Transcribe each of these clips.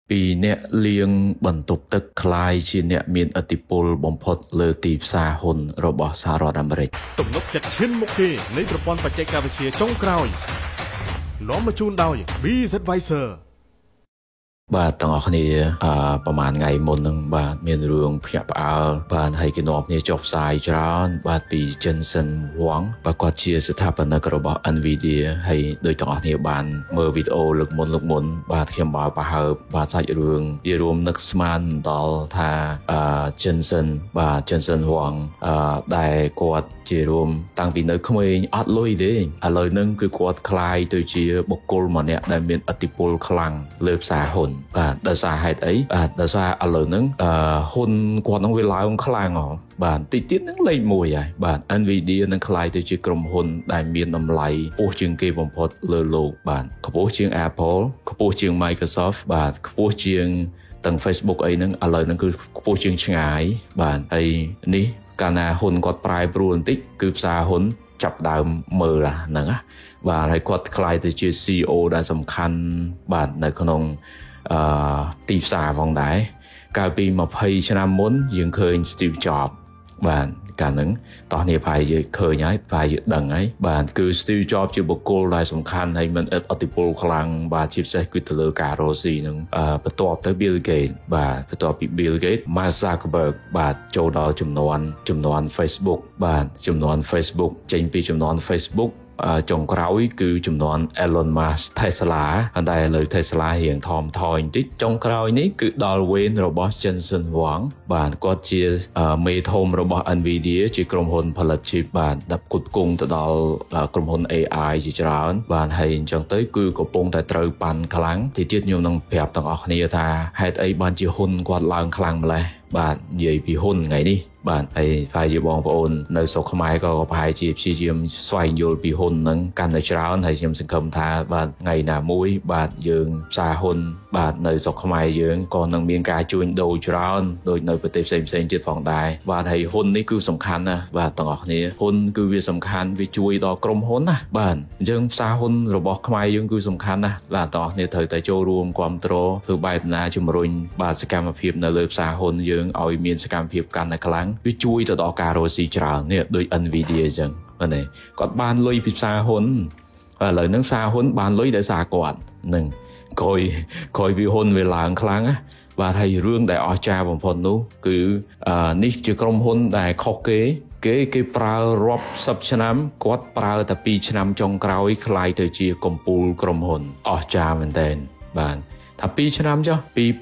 ពីអ្នកលៀងបន្ទប់ទឹកคล้ายជាអ្នកមានឥទ្ធិពលបំផុតលើទីផ្សារហ៊ុនរបស់សហរដ្ឋអាមេរិកទំនុកចិត្តឈានមុខគេនៃប្រព័ន្ធបច្ចេកវិទ្យាចុងក្រោយនាំមកជូនដោយ BZ Advisor បាទទាំងអស់គ្នាប្រហែលថ្ងៃមុននឹងបាទមានរឿងភ្ញាក់ផ្អើលបាទហើយគេនាំគ្នាចុះផ្សាយច្រើនបាទពី Jensen Huang បាទគាត់ជាស្ថាបនិករបស់ Nvidia ហើយដោយទាំងអស់គ្នាបានមើលវីដេអូលើកមុនបាទខ្ញុំបើប្រហើបបាទសាច់រឿងវារួមនឹកស្មានដល់ថាJensen Huang ដែលគាត់ជារួមតាំងពីនៅក្មេងអត់លុយទេឥឡូវហ្នឹងគឺគាត់คล้ายទៅជាបុគ្គលម្នាក់ដែលមានឥទ្ធិពលខ្លាំងលើផ្សារហ៊ុនបាទដោយសារហេតុអីបាទដោយសារឥឡូវហ្នឹងហ៊ុនគាត់នឹងវាឡើងខ្លាំងហ៎បាទតិចទៀតនឹងលេខ1ហើយបាទ Nvidia នឹងคล้ายទៅជាក្រុមហ៊ុនដែលមានតម្លៃខ្ពស់ជាងគេបំផុតលើលោកបាទខ្ពស់ជាង Apple ខ្ពស់ជាង Microsoft បាទខ្ពស់ជាងទាំង Facebook អីហ្នឹងឥឡូវហ្នឹងគឺខ្ពស់ជាងឆ្ងាយបាទហើយនេះកាលណាហ៊ុនគាត់ប្រែប្រួលបន្តិចគឺផ្សារហ៊ុនចាប់ដើមមើលហ្នឹងណាបាទហើយគាត់คล้ายទៅជា CEO ដែលសំខាន់បាទនៅក្នុងទីផ្សារផងដែរកាលពី20ឆ្នាំមុនយើងឃើញ Steve Jobs បាទកាលហ្នឹងតោះនេះប្រហែលយើងឃើញហើយប្រហែលយើងដឹងហើយបាទគឺ Steve Jobs ជាបុគ្គលដែលសំខាន់ហើយមានឥទ្ធិពលខ្លាំងបាទជាពិសេសគឺទៅលើការរកស៊ីនឹងបន្ទាប់ទៅ Bill Gates បាទបន្ទាប់ពី Bill Gates Mark Zuckerberg បាទចូលដល់ចំនួន Facebook បាទចំនួន Facebook ចេញពីចំនួន Facebookចុងក្រោយគឺចំនួន Elon Musk Tesla តែឥឡូវ Tesla រៀងថមថយបន្តិចចុងក្រោយនេះគឺដល់វេនរបស់ Jensen Huang បាទគាត់ជាមេធំរបស់ Nvidia ជាក្រុមហ៊ុនផលិត chip បាទដែលផ្គត់ផ្គង់ទៅដល់ក្រុមហ៊ុន AI ជាច្រើនបាទហើយអញ្ចឹងទៅគឺកំពុងតែត្រូវប៉ាន់ខ្លាំងទីទៀតខ្ញុំនឹងប្រាប់ទាំងអស់គ្នាថាហេតុអីបានជាហ៊ុនគាត់ឡើងខ្លាំងម្ល៉េះបាទនិយាយពីហ៊ុនថ្ងៃនេះបាទហើយប្រហែលជាបងប្អូននៅស្រុកខ្មែរក៏ប្រហែលជាព្យាយាមស្វែងយល់ពីហ៊ុនហ្នឹងកាន់តែច្រើនហើយខ្ញុំសង្ឃឹមថាបាទថ្ងៃណាមួយបាទយើងផ្សារហ៊ុនបាទនៅស្រុកខ្មែរយើងក៏នឹងមានការជួញដូរច្រើនដូចនៅប្រទេសផ្សេងទៀតផងដែរបាទហើយហ៊ុននេះគឺសំខាន់ណាស់បាទទាំងអស់គ្នាហ៊ុនគឺវាសំខាន់វាជួយដល់ក្រុមហ៊ុនណាបាទអញ្ចឹងផ្សារហ៊ុនរបស់ខ្មែរយើងគឺសំខាន់ណាស់បាទទាំងអស់គ្នាត្រូវតែចូលរួមគ្រប់គ្រងធ្វើបែបណាជំរុញបាទសកម្មភាពនៅលើផ្សារហ៊ុនយើងឲ្យមានសកម្មភាពកាន់តែខ្លាំងវាជួយទៅដល់ការរកស៊ីច្រើននេះដូច Nvidia អញ្ចឹងបាទគាត់បានលុយពីផ្សារហ៊ុនឥឡូវហ្នឹងផ្សារហ៊ុនបានលុយដោយសារគាត់នឹងក្រោយពីហ៊ុនវាឡើងខ្លាំងណាបាទហើយរឿងដែលអស្ចារ្យបំផុតនោះគឺនេះជាក្រុមហ៊ុនដែលខុសគេប្រើរាប់សិបឆ្នាំគាត់ប្រើតែ2ឆ្នាំចុងក្រោយคล้ายទៅជាកំពូលក្រុមហ៊ុនអស្ចារ្យមែនទែនបាទថា2ឆ្នាំចុះ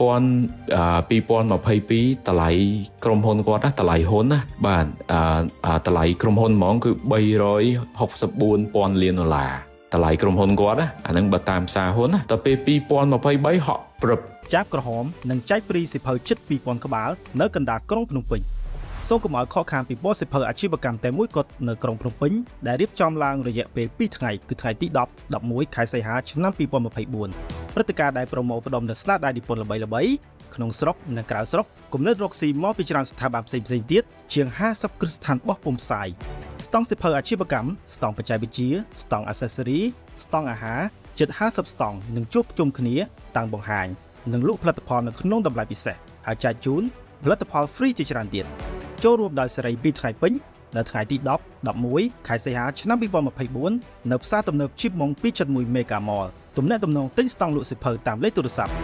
2022តម្លៃក្រុមហ៊ុនគាត់ណាតម្លៃហ៊ុនណាបាទតម្លៃក្រុមហ៊ុនហ្មងគឺ$364,000,000,000តម្លៃក្រុមហ៊ុនគាត់ណាអាហ្នឹងបើតាមផ្សារហ៊ុនណាដល់ពេល2023ហក់ព្រឹបចាប់ក្រហមនិងចែកព្រីសិភៅជិត 2,000 ក្បាលនៅកណ្ដាលក្រុងភ្នំពេញសូមកុំឲ្យខកខានពីបទសិភៅអាជីវកម្មតែមួយគត់នៅក្រុងភ្នំពេញដែលរៀបចំឡើងរយៈពេល2ថ្ងៃគឺថ្ងៃទី10 11ខែសីហាឆ្នាំ2024ព្រឹត្តិការណ៍ដែលប្រមូលផ្ដុំនូវស្នាដៃនិពន្ធល្បីៗក្នុងស្រុកនិងក្រៅស្រុកគំនិតរកស៊ីមកពីច្រើនស្ថាប័នផ្សេងៗទៀតជាង50គ្រឹះស្ថានបោះពុម្ពផ្សាយស្តង់សិភៅអាជីវកម្មស្តង់បច្ចេកវិទ្យាស្តង់ accessory ស្តង់អាហារជិត50ស្តង់នឹងជួបជុំគ្នាតាំងបង្ហាញនិងលក់ផលិតផលនៅក្នុងតម្លៃពិសេសហើយចែកជូនផលិតផល free ជាច្រើនទៀតចូលរួមដោយសេរី2ថ្ងៃពេញនៅថ្ងៃទី10 11ខែសីហាឆ្នាំ2024នៅផ្សារទំនើប Chip Mong 2.1 Mega Mall ទំនាក់ទំនងទិញស្តង់លក់សិភៅតាមលេខទូរស័ព្ទ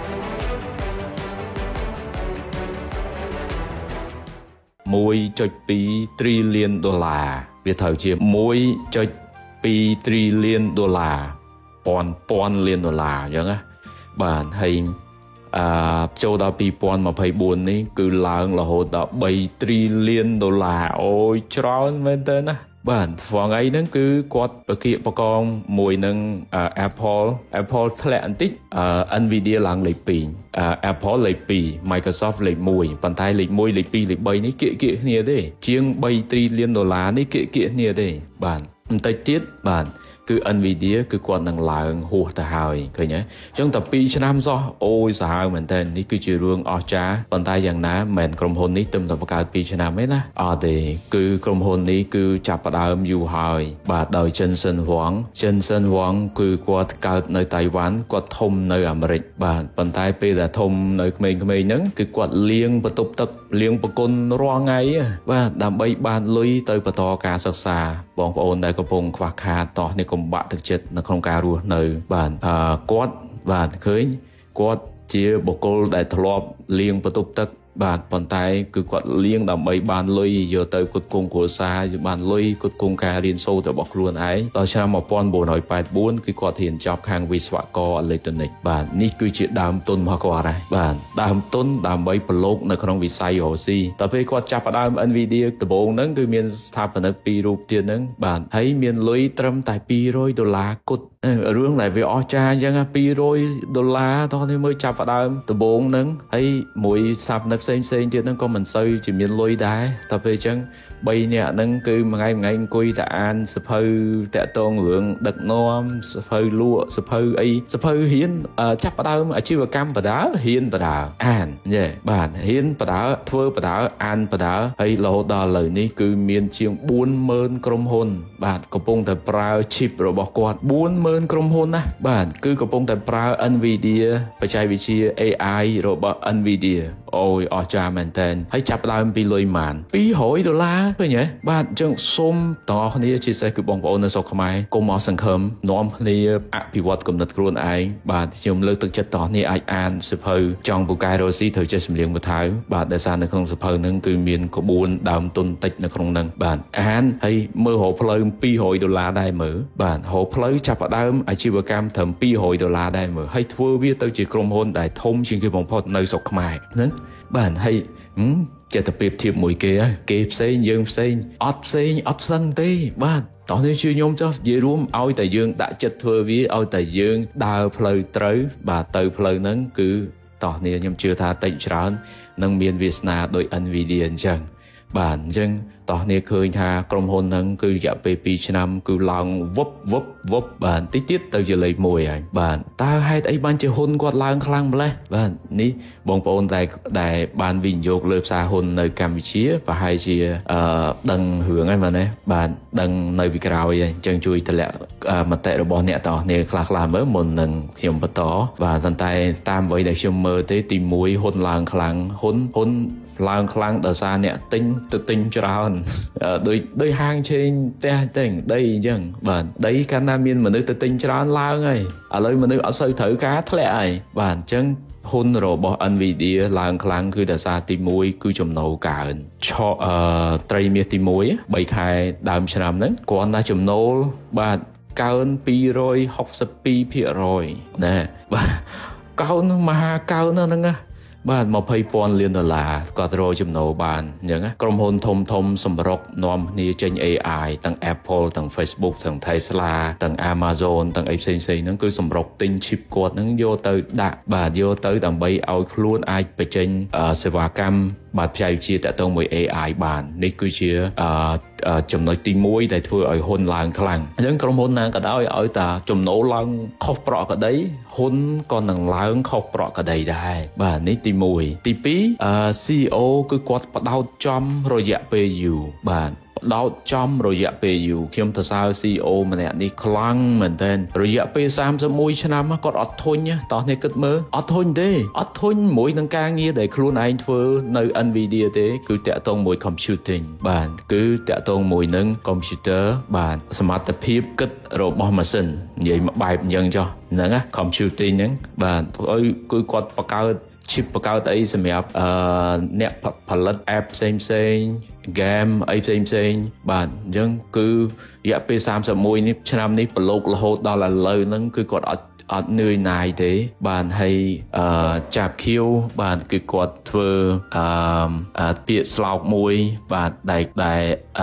$1.2 trillion វាត្រូវជា$1.2 trillionពាន់លានដុល្លារអញ្ចឹងណាបាទហើយចូលដល់2024នេះគឺឡើងរហូតដល់$3 trillion អូយច្រើនមែនតើណាបាទថ្ងៃហ្នឹងគឺគាត់ប្រគៀកប្រកងមួយនឹង Apple ធ្លាក់បន្តិចNvidia ឡើងលេខ2 Apple លេខ2 Microsoft លេខ1ប៉ុន្តែលេខ1លេខ2លេខ3នេះគៀកគ្នាទេជាង$3 trillionនេះគៀកគ្នាទេបាទបន្តិចទៀតបាទគឺ Nvidia គឺគាត់នឹងឡើងហួសទៅហើយឃើញទេអញ្ចឹងតែ2ឆ្នាំសោះអូយសាហាវមែនតើនេះគឺជារឿងអស្ចារ្យប៉ុន្តែយ៉ាងណាមិនមែនក្រុមហ៊ុននេះទៅបង្កើត2ឆ្នាំទេណាអត់ទេគឺក្រុមហ៊ុននេះគឺចាប់ផ្ដើមយូរហើយបាទដោយ Jensen Huang គឺគាត់កើតនៅតៃវ៉ាន់គាត់ធំនៅអាមេរិកបាទប៉ុន្តែពេលដែលធំនៅក្មេងៗហ្នឹងគឺគាត់លៀងបន្ទប់ទឹកលៀងប្រគុណរាល់ថ្ងៃបាទដើម្បីបានលុយទៅបន្តការសិក្សាបងប្អូនដែលកំពុងខ្វះខាតតោះនេះកុំបាក់ទឹកចិត្តនៅក្នុងការរស់នៅបាទគាត់បាទឃើញគាត់ជាបុគ្គលដែលធ្លាប់លៀងបន្ទប់ទឹកបាទប៉ុន្តែគឺគាត់លៀងដើម្បីបានលុយយកទៅគុតគង់គ្រួសារបានលុយគុតគង់ការរៀនសូត្ររបស់ខ្លួនឯងដល់ឆ្នាំ1984គឺគាត់រៀនចប់ខាងវិស្វករអេឡិចត្រូនិកបាទនេះគឺជាដើមទុនរបស់គាត់ហើយបាទដើមទុនដើម្បីប្រឡូកនៅក្នុងវិស័យរ៉ូស៊ីតែពេលគាត់ចាប់ផ្ដើម Nvidia ដំបូងហ្នឹងគឺមានស្ថាបនិក2រូបទៀតហ្នឹងបាទហើយមានលុយត្រឹមតែ$200គត់រឿងដែលវាអស្ចារ្យអញ្ចឹង$200តោះនេះមើលចាប់ផ្ដើមដំបូងហ្នឹងហើយមួយស្ថាបនិកផ្សេងទៀតហ្នឹងក៏មិនសូវជាមានលុយដែរតែពេលអញ្ចឹង3នាក់ហ្នឹងគឺមួយថ្ងៃអង្គុយតែអានសភៅតាក់ទងរឿងដឹកនាំសភៅលក់សភៅអីសភៅហ៊ានចាប់ផ្ដើមអាជីវកម្មបដាហ៊ានបដាអានយេបាទហ៊ានបដាធ្វើបដាអានបដាហើយរហូតដល់ឥឡូវនេះគឺមានជាង40000ក្រុមហ៊ុនបាទកំពុងតែប្រើ chip របស់គាត់40000ក្រុមហ៊ុនណាបាទគឺកំពុងតែប្រើ Nvidia បច្ចេកវិទ្យា AI របស់ Nvidia អូយអស្ចារ្យមែនតើហើយចាប់ផ្ដើមពីលុយម៉ាន$200ឃើញទេបាទអញ្ចឹងសូមទាំងអស់គ្នាជាពិសេសគឺបងប្អូននៅស្រុកខ្មែរកុំអស់សង្ឃឹមនាំគ្នាអភិវឌ្ឍគំនិតខ្លួនឯងបាទខ្ញុំលើកទឹកចិត្តទាំងអស់គ្នាអាចអានសៀវភៅចង់ពូកែរ៉ូស៊ីត្រូវចេះសម្លៀងពថៅបាទដោយសារនៅក្នុងសៀវភៅហ្នឹងគឺមានក្បួនដើមទុនតិចនៅក្នុងហ្នឹងបាទអានហើយមើលរកផ្លូវ$200ដែរមើលបាទរកផ្លូវចាប់ផ្ដើមអាជីវកម្មត្រឹម$200ដែរមើលហើយធ្វើវាទៅជាក្រុមហ៊ុនដែលធំជាងគេបំផុតនៅស្រុកខ្មែរហ្នឹងបាទហើយចិត្តទៅប្រៀបធៀបមួយគេផ្សេងយើងផ្សេងអត់សឹងទេបាទតោះនេះជឿខ្ញុំចុះនិយាយរួមឲ្យតែយើងដាក់ចិត្តធ្វើវាឲ្យតែយើងដើរផ្លូវត្រូវបាទទៅផ្លូវហ្នឹងគឺតោះនេះខ្ញុំជឿថាតិចច្រើននឹងមានវាសនាដោយ Nvidia អញ្ចឹងបាទអញ្ចឹងតោះនេះឃើញថាក្រុមហ៊ុនហ្នឹងគឺរយៈពេល2ឆ្នាំគឺឡើងវឹបបាទតិចទៀតទៅជាលេខ1ហើយបាទតើហេតុអីបានជាហ៊ុនគាត់ឡើងខ្លាំងម្លេះបាទនេះបងប្អូនដែលបានវិនិយោគលើផ្សារហ៊ុននៅកម្ពុជាប្រហែលជាដឹងរឿងហើយមែនទេបាទដឹងនៅពីក្រោយហើយអញ្ចឹងជួយតម្លាក់មតិរបស់អ្នកទាំងអស់គ្នាខ្លះមើលមុននឹងខ្ញុំបន្តបាទប៉ុន្តែតាមអ្វីដែលខ្ញុំមើលទេទី1ហ៊ុនឡើងខ្លាំងហ៊ុនឡើងខ្លាំងដោយសារអ្នកទិញច្រើនដោយហាងឆេងផ្ទះតែងដីអញ្ចឹងបាទដីកាលណាមានមនុស្សទៅទិញច្រើនឡើងហើយឥឡូវមនុស្សអត់សូវត្រូវការធ្លាក់ហើយបាទអញ្ចឹងហ៊ុនរបស់ Nvidia ឡើងខ្លាំងគឺដោយសារទី1គឺចំណូលកើនត្រីមាសទី1 3ខែដើមឆ្នាំហ្នឹងគាត់ណាចំណូលបាទកើន262%ណាបាទកើនមហាកើនហ្នឹងណាបាទ$20,000 លានគាត់រកចំណូលបានអញ្ចឹងក្រុមហ៊ុនធំសម្រុកនាំគ្នាចេញ AI ទាំង Apple ទាំង Facebook ទាំង Tesla ទាំង Amazon ទាំងអីផ្សេងៗហ្នឹងគឺសម្រុកទិញ chip គាត់ហ្នឹងយកទៅដាក់បាទយកទៅដើម្បីឲ្យខ្លួនអាចបញ្ចេញសេវាកម្មបាទបច្ចេកវិទ្យាតាក់ទងមួយ AI បាននេះគឺជាចំណុចទី1ដែលធ្វើឲ្យហ៊ុនឡើងខ្លាំងអញ្ចឹងក្រុមហ៊ុនណាក៏ដោយឲ្យតាចំណូលឡើងខុសប្រក្រតីហ៊ុនក៏នឹងឡើងខុសប្រក្រតីដែរបាទនេះទី1ទី2 CEO គឺគាត់ផ្ដោតចំរយៈពេលយូរបាទផ្ដោតចំរយៈពេលយូរខ្ញុំទៅសើ CEO ម្នាក់នេះខ្លាំងមែនទែនរយៈពេល31ឆ្នាំគាត់អត់ធុញតោះនេះគិតមើលអត់ធុញទេអត់ធុញមួយនឹងការងារដែលខ្លួនឯងធ្វើនៅ Nvidia ទេគឺតាក់ទងមួយ computing បាទគឺតាក់ទងមួយនឹង computer បាទសមត្ថភាពគិតរបស់ម៉ាស៊ីននិយាយមកបែបអញ្ចឹងចុះហ្នឹងណា computing ហ្នឹងបាទឲ្យគឺគាត់បង្កើត chip បង្កើតអីសម្រាប់អ្នកផលិត app ផ្សេង game អីផ្សេងបាទអញ្ចឹងគឺរយៈពេល31ឆ្នាំនេះប្រឡូករហូតដល់ឥឡូវហ្នឹងគឺគាត់អត់នឿយណាយទេបានហើយចាប់ខៀវបានគឺគាត់ធ្វើពាក្យស្លោកមួយបាទដែល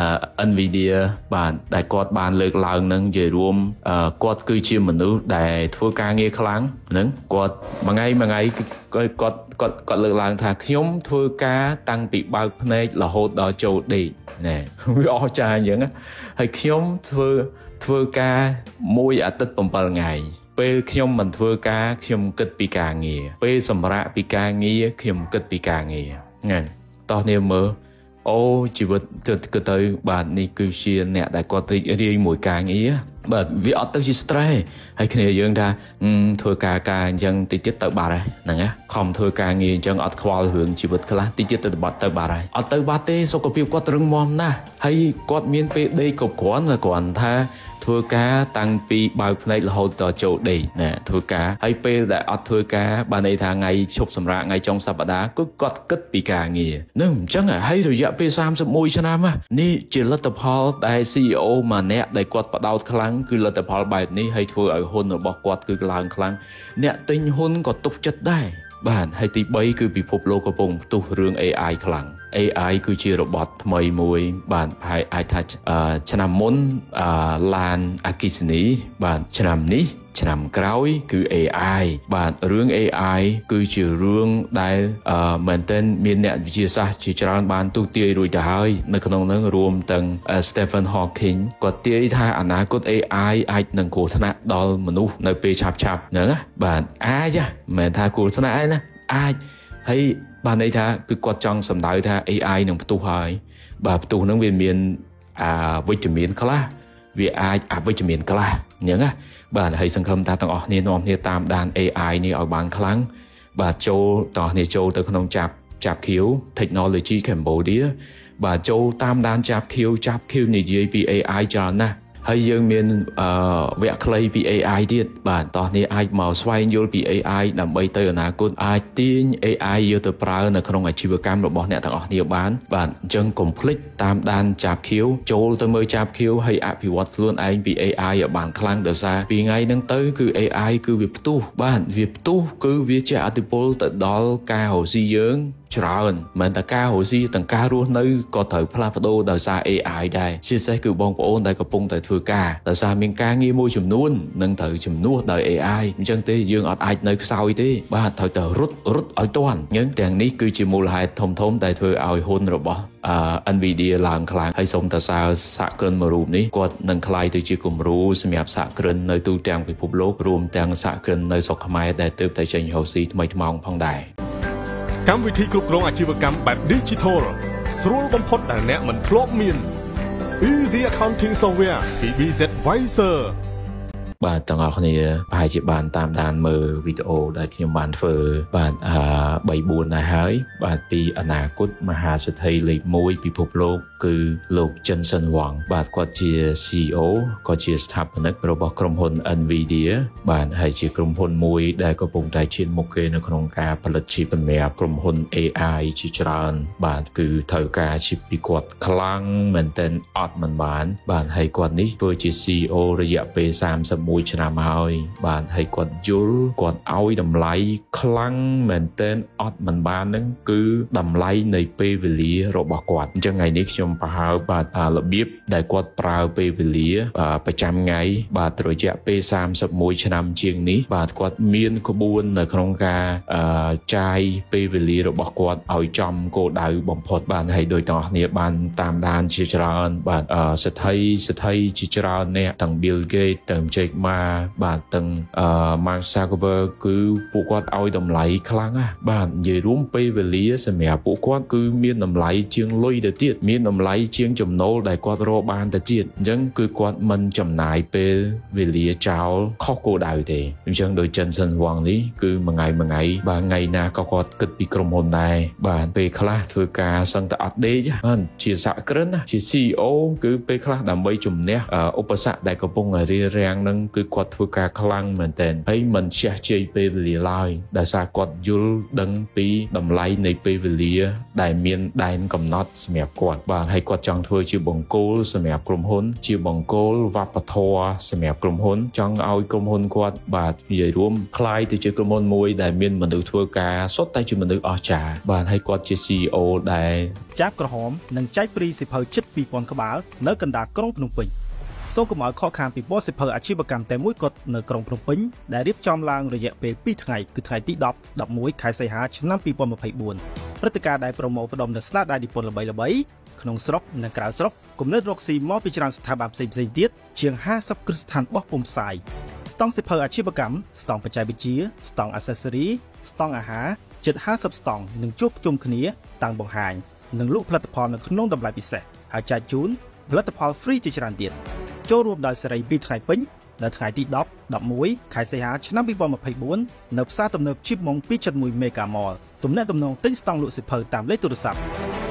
NVIDIA បាទដែលគាត់បានលើកឡើងនឹងនិយាយរួមគាត់គឺជាមនុស្សដែលធ្វើការងារខ្លាំងហ្នឹងគាត់មួយថ្ងៃគាត់លើកឡើងថាខ្ញុំធ្វើការតាំងពីបើកភ្នែករហូតដល់ចូលដេកណែវាអស្ចារ្យអញ្ចឹងហើយខ្ញុំធ្វើការមួយអាទិត្យ7ថ្ងៃពេលខ្ញុំមិនធ្វើការខ្ញុំគិតពីការងារពេលសម្រាកពីការងារខ្ញុំគិតពីការងារហ្នឹងតោះនេះមើលអូជីវិតគិតទៅបាទនេះគឺជាអ្នកដែលគាត់រីករាយមួយការងារបាទវាអត់ទៅជា stress ហើយគ្នាយើងថាធ្វើការអញ្ចឹងតិចទៀតទៅបាត់ហើយហ្នឹងណាខំធ្វើការងារអញ្ចឹងអត់ខ្វល់រឿងជីវិតខ្លះតិចទៀតទៅបាត់ហើយអត់ទៅបាត់ទេសុខភាពគាត់រឹងមាំណាស់ហើយគាត់មានពេលដេកគ្រប់គ្រាន់ថាធ្វើការតាំងពីបើកភ្នែករហូតដល់ចូលដេកណាធ្វើការហើយពេលដែលអត់ធ្វើការបានន័យថាថ្ងៃឈប់សម្រាកថ្ងៃចុងសប្តាហ៍គឺគាត់គិតពីការងារនឹងអញ្ចឹងហើយរយៈពេល31ឆ្នាំនេះជាលទ្ធផលដែល CEO ម្នាក់ដែលគាត់បដោតខ្លាំងគឺលទ្ធផលបែបនេះហើយធ្វើឲ្យហ៊ុនរបស់គាត់គឺឡើងខ្លាំងអ្នកទិញហ៊ុនក៏ទុកចិត្តដែរបាទហើយទី3គឺពិភពលោកកំពុងផ្ទុះរឿង AI ខ្លាំង AI គឺជារបត់ថ្មីមួយបាទហើយអាចថាឆ្នាំមុនឡានអគ្គិសនីបាទឆ្នាំនេះឆ្នាំក្រោយគឺ AI បាទរឿង AI គឺជារឿងដែលមែនទែនមានអ្នកវិទ្យាសាស្ត្រជាច្រើនបានទូទាយរួចទៅហើយនៅក្នុងនោះរួមទាំង Stephen Hawking គាត់ទាយថាអនាគត AI អាចនឹងគ្រោះថ្នាក់ដល់មនុស្សនៅពេលឆាប់ហ្នឹងណាបាទអាចមិនមែនថាគ្រោះថ្នាក់ឯណាអាចហើយបានន័យថាគឺគាត់ចង់សម្ដៅថា AI នឹងផ្ទុះហើយបាទផ្ទុះហ្នឹងវាមានវិជ្ជមានខ្លះវាអាចអវិជ្ជមានខ្លះអញ្ចឹងណាបាទហើយសង្ឃឹមថាទាំងអស់គ្នានាំគ្នាតាមដាន AI នេះឲ្យបានខ្លាំងបាទចូលទាំងអស់គ្នាចូលទៅក្នុងចាប់ Q Technology Cambodia បាទចូលតាមដានចាប់ Q និយាយពី AI ច្រើនណាស់ហើយយើងមានវគ្គខ្លីពី AI ទៀតបាទតោះនេះអាចមកស្វែងយល់ពី AI ដើម្បីទៅអនាគតអាចទាញ AI យកទៅប្រើនៅក្នុងអាជីវកម្មរបស់អ្នកទាំងអស់គ្នាបានបាទអញ្ចឹងកុំភ្លេចតាមដានចាប់ Q ចូលទៅមើលចាប់ Q ហើយអភិវឌ្ឍខ្លួនឯងពី AI ឲ្យបានខ្លាំងដោយសារពីថ្ងៃហ្នឹងទៅគឺ AI គឺវាផ្ទុះបាទវាផ្ទុះគឺវាជាឥទ្ធិពលទៅដល់ការរកស៊ីយើងច្រើនមិនតែការរកស៊ីទាំងការរស់នៅក៏ត្រូវផ្លាស់ប្ដូរដោយសារ AI ដែរជាពិសេសគឺបងប្អូនដែលកំពុងតែធ្វើការដោយសារមានការងារមួយចំនួននឹងត្រូវជំនួសដោយ AI អញ្ចឹងទេយើងអត់អាចនៅខ្សោយទេបាទត្រូវតែរត់ឲ្យទាន់អញ្ចឹងទាំងនេះគឺជាមូលហេតុធំដែលធ្វើឲ្យហ៊ុនរបស់ NVIDIA ឡើងខ្លាំងហើយសូមតសើសហគ្រិនមួយរូបនេះគាត់នឹងក្លាយទៅជាគំរូសម្រាប់សហគ្រិននៅទូទាំងពិភពលោករួមទាំងសហគ្រិននៅស្រុកខ្មែរដែលទើបតែចេញរកស៊ីថ្មីថ្មោងផងដែរកម្មវិធីគ្រប់គ្រងអាជីវកម្មបែប Digital ស្រួលបំផុតដែលអ្នកមិនធ្លាប់មាន Easy Accounting Software ពី BZ Wiser បាទទាំងអស់គ្នាប្រហែលជាបានតាមដានមើលវីដេអូដែលខ្ញុំបានធ្វើបាទ3-4ដែរហើយបាទពីអនាគតមហាសេដ្ឋីលេខ1ពិភពលោកគឺលោកចិនសិនវ៉ាងបាទគាត់ជា CEO ក៏ជាស្ថាបនិករបស់ក្រុមហ៊ុន NVIDIA បាទហើយជាក្រុមហ៊ុនមួយដែលកំពុងតែឈានមុខគេនៅក្នុងការផលិតជីបសម្រាប់ក្រុមហ៊ុន AI ជាច្រើនបាទគឺត្រូវការជីបពីគាត់ខ្លាំងមែនទែនអត់មិនបានបាទហើយគាត់នេះធ្វើជា CEO រយៈពេល31ឆ្នាំហើយបាទហើយគាត់យល់គាត់ឲ្យតម្លៃខ្លាំងមែនទែនអត់មិនបាននឹងគឺតម្លៃនៃពេលវេលារបស់គាត់អញ្ចឹងថ្ងៃនេះខ្ញុំប្រហើបបាទរបៀបដែលគាត់ប្រើពេលវេលាប្រចាំថ្ងៃបាទរយៈពេល31ឆ្នាំជាងនេះបាទគាត់មានក្បួននៅក្នុងការចាយពេលវេលារបស់គាត់ឲ្យចំគោលដៅបំផុតបាទហើយដោយទាំងអស់គ្នាបានតាមដានជាច្រើនបាទសិទ្ធិជាច្រើនអ្នកទាំង Bill Gates ទាំង Jack Ma បាទទាំងMark Zuckerberg គឺពួកគាត់ឲ្យតម្លៃខ្លាំងណាស់បាទនិយាយរួមពេលវេលាសម្រាប់ពួកគាត់គឺមានតម្លៃជាងលុយទៅទៀតមានតម្លៃជាងចំណូលដែលគាត់រកបានទៅទៀតអញ្ចឹងគឺគាត់មិនចំណាយពេលវេលាចោលខុសគោលដៅទេអញ្ចឹងដោយ Jensen Huang នេះគឺមួយថ្ងៃបាទថ្ងៃណាក៏គាត់គិតពីក្រុមហ៊ុនដែរបាទពេលខ្លះធ្វើការសឹងតែអត់ដេកបាទជាសហគ្រិនណាជា CEO គឺពេលខ្លះដើម្បីជំនះឧបសគ្គដែលកំពុងរារាំងនឹងគឺគាត់ធ្វើការខ្លាំងមែនទែនហើយមិនជះជ័យពេលវេលាឡើយដោយសារគាត់យល់ដឹងពីតម្លៃនៃពេលវេលាដែលមានដែនកំណត់សម្រាប់គាត់បាទហើយគាត់ចង់ធ្វើជាបង្គោលសម្រាប់ក្រុមហ៊ុនជាបង្គោលវប្បធម៌សម្រាប់ក្រុមហ៊ុនចង់ឲ្យក្រុមហ៊ុនគាត់បាទនិយាយរួមคล้ายទៅជាក្រុមហ៊ុនមួយដែលមានមនុស្សធ្វើការសុទ្ធតែជាមនុស្សអស្ចារ្យបាទហើយគាត់ជា CEO ដែលចាប់ក្រហមនិងចែកព្រីសិភៅជិត 2000 ក្បាលនៅកណ្ដាលក្រុងភ្នំពេញសូមកុំឲ្យខកខានពីបទសិភៅអាជីវកម្មតែមួយគត់នៅក្រុងភ្នំពេញដែលរៀបចំឡើងរយៈពេល2ថ្ងៃគឺថ្ងៃទី10 11ខែសីហាឆ្នាំ2024ព្រឹត្តិការណ៍ដែលប្រមូលផ្ដុំនូវស្នាដៃនិពន្ធល្បីៗក្នុងស្រុកនិងក្រៅស្រុកគំនិតរកស៊ីមកពីច្រើនស្ថាប័នផ្សេងៗទៀតជាង50គ្រឹះស្ថានបោះពុម្ពផ្សាយស្តង់សិភៅអាជីវកម្មស្តង់បច្ចេកវិទ្យាស្តង់ accessory ស្តង់អាហារជិត50ស្តង់នឹងជួបជុំគ្នាតាំងបង្ហាញនិងលក់ផលិតផលនៅក្នុងតម្លៃពិសេសហើយចែកជូនផលិតផល free ជាច្រើនទៀតចូលរួមដោយសេរី2ថ្ងៃពេញនៅថ្ងៃទី10 11ខែសីហាឆ្នាំ2024នៅផ្សារទំនើបជីបម៉ុង 2.1 Mega Mall ទំនាក់ទំនងទិញស្តង់លក់សិភៅតាមលេខទូរស័ព្ទ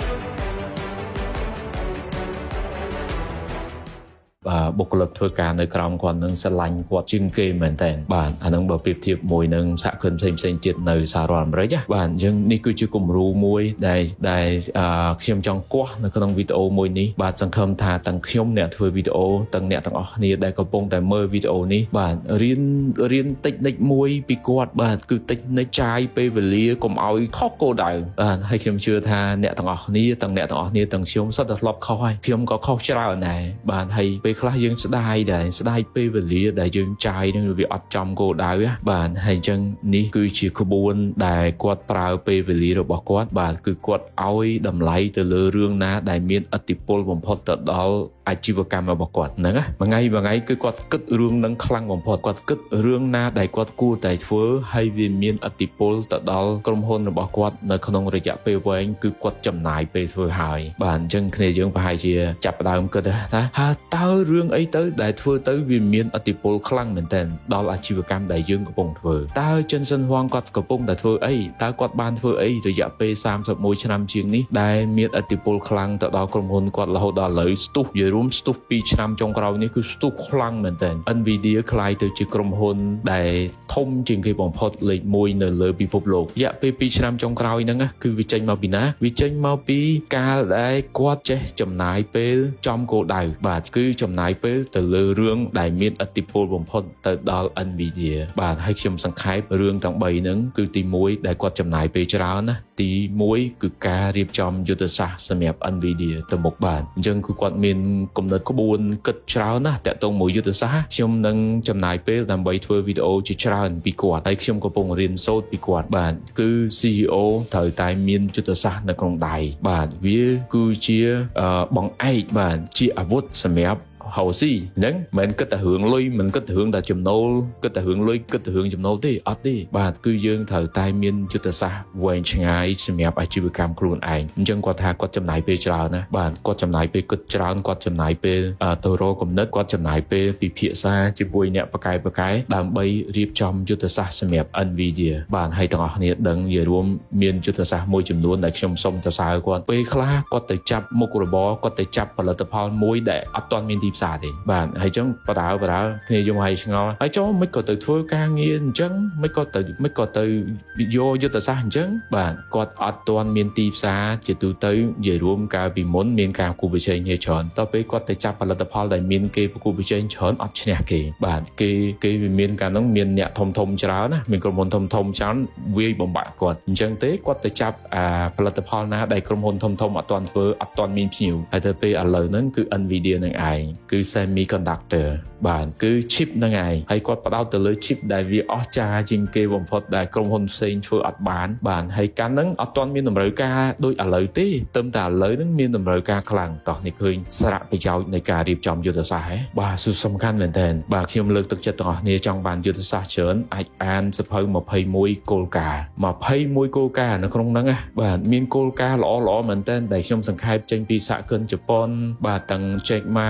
បុគ្គលិកធ្វើការនៅក្រោមគាត់នឹងស្រឡាញ់គាត់ជាងគេមែនតើបាទអានឹងបើប្រៀបធៀបមួយនឹងសហគ្រិនផ្សេងទៀតនៅសហរដ្ឋអាមេរិកបាទអញ្ចឹងនេះគឺជាគំរូមួយដែលខ្ញុំចង់គាស់នៅក្នុងវីដេអូមួយនេះបាទសង្ឃឹមថាទាំងខ្ញុំអ្នកធ្វើវីដេអូទាំងអ្នកទាំងអស់គ្នាដែលកំពុងតែមើលវីដេអូនេះបាទរៀនតិចនិចមួយពីគាត់បាទគឺតិចនិចចាយពេលវេលាកុំឲ្យខុសគោលដៅបាទហើយខ្ញុំជឿថាអ្នកទាំងអស់គ្នាទាំងខ្ញុំសុទ្ធតែធ្លាប់ខុសហើយខ្ញុំក៏ខុសច្រើនដែរបាទហើយពេលខ្លះយើងស្ដាយពេលវេលាដែលយើងចាយនឹងវាអត់ចំគោលដៅបាទហើយអញ្ចឹងនេះគឺជាក្បួនដែលគាត់ប្រើពេលវេលារបស់គាត់បាទគឺគាត់ឲ្យតម្លៃទៅលើរឿងណាដែលមានឥទ្ធិពលបំផុតទៅដល់អាជីវកម្មរបស់គាត់ហ្នឹងណាមួយថ្ងៃគឺគាត់គិតរឿងនឹងខ្លាំងបំផុតគាត់គិតរឿងណាដែលគាត់គួរតែធ្វើហើយវាមានឥទ្ធិពលទៅដល់ក្រុមហ៊ុនរបស់គាត់នៅក្នុងរយៈពេលវែងគឺគាត់ចំណាយពេលធ្វើហើយបាទអញ្ចឹងគ្នាយើងប្រហែលជាចាប់ផ្ដើមគិតថាតើរឿងអីទៅដែលធ្វើទៅវាមានឥទ្ធិពលខ្លាំងមែនទែនដល់អាជីវកម្មដែលយើងកំពុងធ្វើតើចិនសិនហួងគាត់កំពុងតែធ្វើអីតើគាត់បានធ្វើអីរយៈពេល31ឆ្នាំជាងនេះដែលមានឥទ្ធិពលខ្លាំងទៅដល់ក្រុមហ៊ុនគាត់រហូតដល់ឥឡូវស្ទុះនិយាយរួមស្ទុះ2ឆ្នាំចុងក្រោយនេះគឺស្ទុះខ្លាំងមែនទែន Nvidia ក្លាយទៅជាក្រុមហ៊ុនដែលធំជាងគេបំផុតលេខ1នៅលើពិភពលោករយៈពេល2ឆ្នាំចុងក្រោយហ្នឹងគឺវាចេញមកពីណាវាចេញមកពីការដែលគាត់ចេះចំណាយពេលចំគោលដៅបាទគឺចំណាយពេលទៅលើរឿងដែលមានឥទ្ធិពលបំផុតទៅដល់ Nvidia បាទហើយខ្ញុំសង្ខេបរឿងទាំង3ហ្នឹងគឺទី1ដែលគាត់ចំណាយពេលច្រើនណាទី1គឺការរៀបចំយុទ្ធសាស្ត្រសម្រាប់ Nvidia ទៅមុខបាទអញ្ចឹងគឺគាត់មានគំនិតក្បួនគិតច្រើនណាស់តាក់ទងមួយយុទ្ធសាស្ត្រខ្ញុំនឹងចំណាយពេលដើម្បីធ្វើវីដេអូជាច្រើនពីគាត់ហើយខ្ញុំកំពុងរៀនសូត្រពីគាត់បាទគឺ CEO ត្រូវតែមានយុទ្ធសាស្ត្រនៅក្នុងដៃបាទវាគឺជាបង្អែកបាទជាអាវុធសម្រាប់ហៅស៊ីហ្នឹងមិនគិតតែរឿងលុយមិនគិតតែរឿងតែចំណូលគិតតែរឿងលុយគិតតែរឿងចំណូលទេអត់ទេបាទគឺយើងត្រូវតែមានយុទ្ធសាស្ត្រវែងឆ្ងាយសម្រាប់អាជីវកម្មខ្លួនឯងអញ្ចឹងគាត់ថាគាត់ចំណាយពេលច្រើនណាបាទគាត់ចំណាយពេលគិតច្រើនគាត់ចំណាយពេលទៅរកគំនិតគាត់ចំណាយពេលពិភាក្សាជាមួយអ្នកបកកាយដើម្បីរៀបចំយុទ្ធសាស្ត្រសម្រាប់ Nvidia បាទហើយទាំងអស់គ្នាដឹងនិយាយរួមមានយុទ្ធសាស្ត្រមួយចំនួនដែលខ្ញុំសូមសរសើរគាត់ពេលខ្លះគាត់ទៅចាប់មុខរបរគាត់ទៅចាប់ផលិតផលមួយដែលអត់ទាន់មានទីផ្សារទេបាទហើយចឹងបដាគ្នាយំហើយឆ្ងល់ហើយចូលមិនក៏ទៅធ្វើការងារអញ្ចឹងមិនក៏ទៅយកយុទ្ធសាស្ត្រអញ្ចឹងបាទគាត់អត់ទាន់មានទីផ្សារជាទូទៅនិយាយរួមកាលពីមុនមានការគូប្រជែងច្រើនតទៅពេលគាត់ទៅចាប់ផលិតផលដែលមានគេប្រគូប្រជែងច្រើនអត់ឈ្នះគេបាទគេមានការនោះមានអ្នកធំច្រើនណាមានក្រុមហ៊ុនធំច្រើនវាយបំបាក់គាត់អញ្ចឹងទេគាត់ទៅចាប់ផលិតផលណាដែលក្រុមហ៊ុនធំអត់ទាន់ធ្វើអត់ទាន់មានភ្ញៀវហើយទៅពេលឥឡូវហ្នឹងគឺ Nvidia នឹងឯងគឺ semiconductor បាទគឺ chip ហ្នឹងឯងហើយគាត់ផ្ដោតទៅលើ chip ដែលវាអស្ចារ្យជាងគេបំផុតដែលក្រុមហ៊ុនផ្សេងធ្វើអត់បានបាទហើយកាន់ហ្នឹងអត់ទាន់មានតម្រូវការដូចឥឡូវទេតែឥឡូវហ្នឹងមានតម្រូវការខ្លាំងតោះនេះឃើញសារៈប្រយោជន៍នៃការរៀបចំយុទ្ធសាស្ត្របាទសំខាន់មែនតើបាទខ្ញុំលើកទឹកចិត្តទាំងអស់គ្នាចង់បានយុទ្ធសាស្ត្រច្រើនអាចអានសៀវភៅ21គោលការណ៍21គោលការណ៍នៅក្នុងហ្នឹងបាទមានគោលការណ៍ល្អមែនតើដែលខ្ញុំសង្ខេបចេញពីសហគ្រិនជប៉ុនបាទទាំង Jack Ma ទាំងនៅ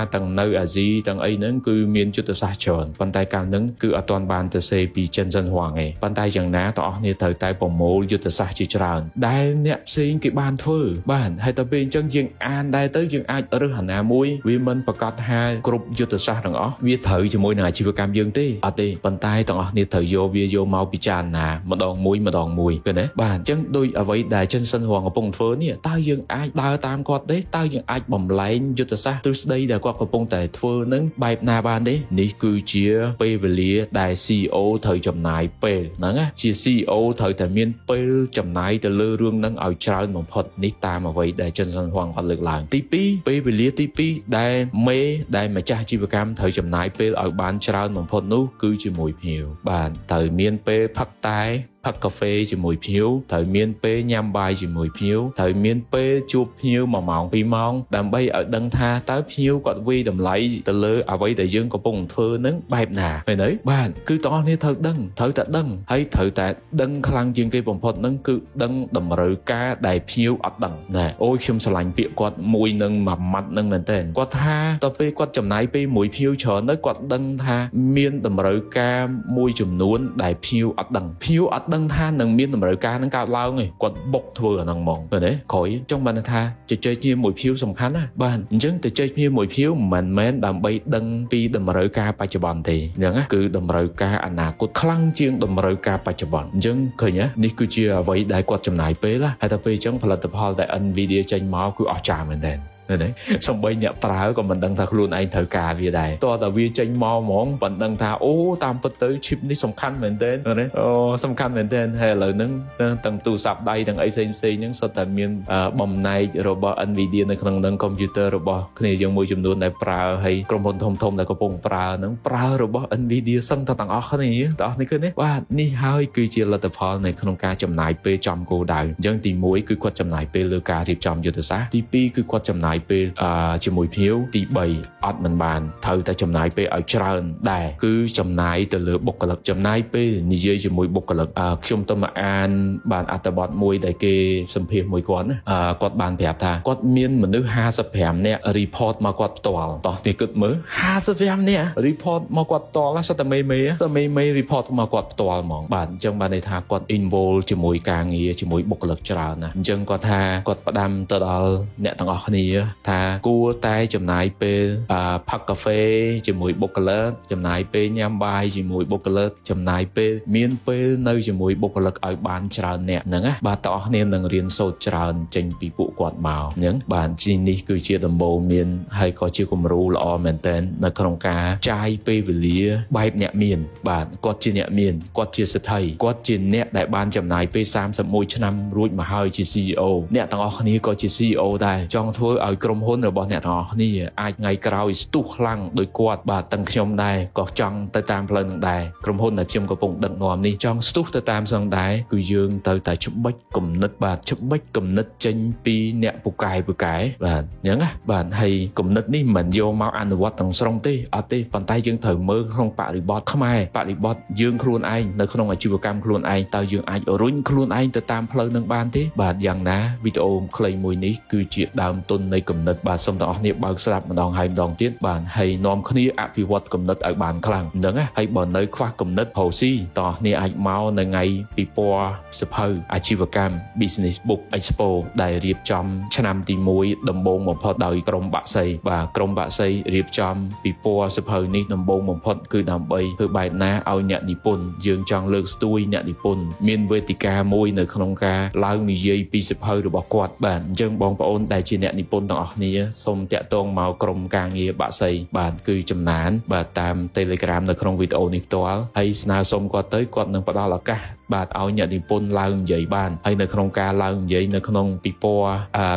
អាស៊ីទាំងអីហ្នឹងគឺមានយុទ្ធសាស្ត្រច្រើនប៉ុន្តែកាលហ្នឹងគឺអត់ទាន់បានទៅសេពីចិនសិនហួងទេប៉ុន្តែយ៉ាងណាទាំងអស់គ្នាត្រូវតែប្រមូលយុទ្ធសាស្ត្រជាច្រើនដែលអ្នកផ្សេងគេបានធ្វើបានហើយទៅពេលអញ្ចឹងយើងអានដែរទៅយើងអាចរើសអាណាមួយវាមិនប្រកាសថាគ្រប់យុទ្ធសាស្ត្រទាំងអស់វាត្រូវជាមួយនឹងអាជីវកម្មយើងទេអត់ទេប៉ុន្តែទាំងអស់គ្នាត្រូវយកវាយកមកពិចារណាម្ដងមួយឃើញទេបាទអញ្ចឹងដូចអ្វីដែលចិនសិនហួងកំពុងធ្វើនេះតើយើងអាចដើរតាមគាត់ទេតើយើងអាចបំលែងយុទ្ធសាស្ត្រទ្រឹស្ដីដែលគាត់កំពុងតែធ្វើនឹងបែបណាបានទេនេះគឺជាពេលវេលាដែល CEO ត្រូវចំណាយពេលហ្នឹងណាជា CEO ត្រូវតែមានពេលចំណាយទៅលើរឿងហ្នឹងឲ្យច្រើនបំផុតនេះតាមអ្វីដែលចិនសិនហួងគាត់លើកឡើងទី2ពេលវេលាទី2ដែលម្ចាស់អាជីវកម្មត្រូវចំណាយពេលឲ្យបានច្រើនបំផុតនោះគឺជាមួយភ្ញៀវបាទត្រូវមានពេលផឹកតែផឹកកាហ្វេជាមួយភ្ញៀវត្រូវមានពេលញ៉ាំបាយជាមួយភ្ញៀវត្រូវមានពេលជួបភ្ញៀវ1ម៉ោង2ម៉ោងដើម្បីឲ្យដឹងថាតើភ្ញៀវគាត់វាយតម្លៃទៅលើអ្វីដែលយើងកំពុងធ្វើនឹងបែបណាឃើញទេបាទគឺទាំងអស់គ្នាត្រូវតែដឹងហើយត្រូវតែដឹងខ្លាំងជាងគេបំផុតនឹងគឺដឹងតម្រូវការដែលភ្ញៀវអត់ដឹងណាអូយខ្ញុំឆ្លាញ់ពាក្យគាត់មួយនឹងមួយម៉ាត់នឹងមែនតើគាត់ថាតទៅពេលគាត់ចំណាយពេលមួយភ្ញៀវច្រើនទៅគាត់ដឹងថាមានតម្រូវការមួយចំនួនដែលភ្ញៀវអត់ដឹងដឹងថានឹងមានតម្រូវការនឹងកើតឡើងឯងគាត់បុកធ្វើអាហ្នឹងហ្មងឃើញទេក្រោយចង់បានថាជជែកជាមួយភ្ញៀវសំខាន់ណាបាទអញ្ចឹងទៅជជែកជាមួយភ្ញៀវមិនមែនដើម្បីដឹងពីតម្រូវការបច្ចុប្បន្នទេអញ្ចឹងណាគឺតម្រូវការអនាគតខ្លាំងជាងតម្រូវការបច្ចុប្បន្នអញ្ចឹងឃើញនេះគឺជាអ្វីដែលគាត់ចំណាយពេលហើយទៅពេលអញ្ចឹងផលិតផលដែល Nvidia ចេញមកគឺអស្ចារ្យមែនទែនសំបីអ្នកប្រើក៏មិនដឹងថាខ្លួនឯងត្រូវការវាដែរតោះតែវាចេញមកហ្មងមិនដឹងថាអូតាមពិតទៅ chip នេះសំខាន់មែនទែនអូសំខាន់មែនទែនហើយឥឡូវហ្នឹងទាំងទូរស័ព្ទដៃទាំងអីផ្សេងហ្នឹងសុទ្ធតែមានបំណែករបស់ Nvidia នៅក្នុងនឹងកុំព្យូទ័ររបស់គ្នាយើងមួយចំនួនដែលប្រើហើយក្រុមហ៊ុនធំដែលកំពុងប្រើហ្នឹងប្រើរបស់ Nvidia សឹងតែទាំងអស់គ្នាឃើញទេបាទនេះហើយគឺជាលទ្ធផលនៅក្នុងការចំណាយពេលចំគោលដៅអញ្ចឹងទី1គឺគាត់ចំណាយពេលលើការរៀបចំយុទ្ធសាស្ត្រទី2គឺគាត់ចំណាយពេលជាមួយភ្ញៀវទី3អត់មិនបានត្រូវតែចំណាយពេលឲ្យច្រើនដែរគឺចំណាយទៅលើបុគ្គលិកចំណាយពេលនិយាយជាមួយបុគ្គលិកខ្ញុំទៅមកអានបានអត្ថបទមួយដែលគេសម្ភាសមួយគាត់ណាគាត់បានប្រាប់ថាគាត់មានមនុស្ស55នាក់ report មកគាត់ផ្ទាល់តោះគេគិតមើល55នាក់ report មកគាត់ផ្ទាល់សិតតែមេ report មកគាត់ផ្ទាល់ហ្មងបាទអញ្ចឹងបានន័យថាគាត់ involve ជាមួយការងារជាមួយបុគ្គលិកច្រើនណាអញ្ចឹងគាត់ថាគាត់ផ្ដាំទៅដល់អ្នកទាំងអស់គ្នាថាគួរតែចំណាយពេលផឹកកាហ្វេជាមួយបុគ្គលិកចំណាយពេលញ៉ាំបាយជាមួយបុគ្គលិកចំណាយពេលមានពេលនៅជាមួយបុគ្គលិកឲ្យបានច្រើនអ្នកហ្នឹងណាបាទទាំងអស់គ្នានឹងរៀនសូត្រច្រើនចេញពីពួកគាត់មកអញ្ចឹងបាទជីនេះគឺជាដំបូងមានហើយក៏ជាគំរូល្អមែនទែននៅក្នុងការចាយពេលវេលាបែបអ្នកមានបាទគាត់ជាអ្នកមានគាត់ជាសិទ្ធិគាត់ជាអ្នកដែលបានចំណាយពេល31ឆ្នាំរួចមកហើយជា CEO អ្នកទាំងអស់គ្នាក៏ជា CEO ដែរចង់ធ្វើឲ្យក្រុមហ៊ុនរបស់អ្នកទាំងអស់គ្នាអាចថ្ងៃក្រោយស្ទុះខ្លាំងដោយគាត់បាទទាំងខ្ញុំដែរក៏ចង់ទៅតាមផ្លូវនឹងដែរក្រុមហ៊ុនដែលខ្ញុំកំពុងដឹកនាំនេះចង់ស្ទុះទៅតាមសងដែរគឺយើងទៅតែច្បិចគំនិតបាទច្បិចគំនិតចេញពីអ្នកពូកែបាទអញ្ចឹងណាបាទហើយគំនិតនេះមិនយកមកអនុវត្តទាំងស្រុងទេអត់ទេប៉ុន្តែយើងត្រូវមើលក្នុងបរិបទខ្មែរបរិបទយើងខ្លួនឯងនៅក្នុងអាជីវកម្មខ្លួនឯងតើយើងអាចរុញខ្លួនឯងទៅតាមផ្លូវនឹងបានទេបាទយ៉ាងណាវីដេអូខ្លីមួយនេះគឺជាដើមទុននៃគំនិតបាទសូមទាំងអស់គ្នាបើកស្ដាប់ម្ដងហើយម្ដងទៀតបាទហើយនាំគ្នាអភិវឌ្ឍគំនិតឲ្យបានខ្លាំងហ្នឹងណាហើយបើនៅខ្វះគំនិតប្រូស៊ីតោះគ្នាអាចមកនៅថ្ងៃពិព័រណ៍សភៅអាជីវកម្ម Business Book Expo ដែលរៀបចំឆ្នាំទី1ដំបូងបំផុតដោយក្រុមបាក់សីបាទក្រុមបាក់សីរៀបចំពិព័រណ៍សភៅនេះដំបូងបំផុតគឺដើម្បីធ្វើបែបណាឲ្យអ្នកនិពន្ធយើងចង់លើកស្ទួយអ្នកនិពន្ធមានវេទិកាមួយនៅក្នុងការឡើងនិយាយពីសភៅរបស់គាត់បាទអញ្ចឹងបងប្អូនដែលជាអ្នកនិពន្ធទាំងអស់គ្នាសូមតាក់ទងមកក្រុមការងារបាក់សីបាទគឺចំណានបាទតាម Telegram នៅក្នុងវីដេអូនេះផ្ទាល់ហើយស្នើសុំគាត់ទៅគាត់នឹងផ្ដល់ឱកាសបាទឲ្យអ្នកនិពន្ធឡើងនិយាយបានហើយនៅក្នុងការឡើងនិយាយនៅក្នុងពិព័រណ៍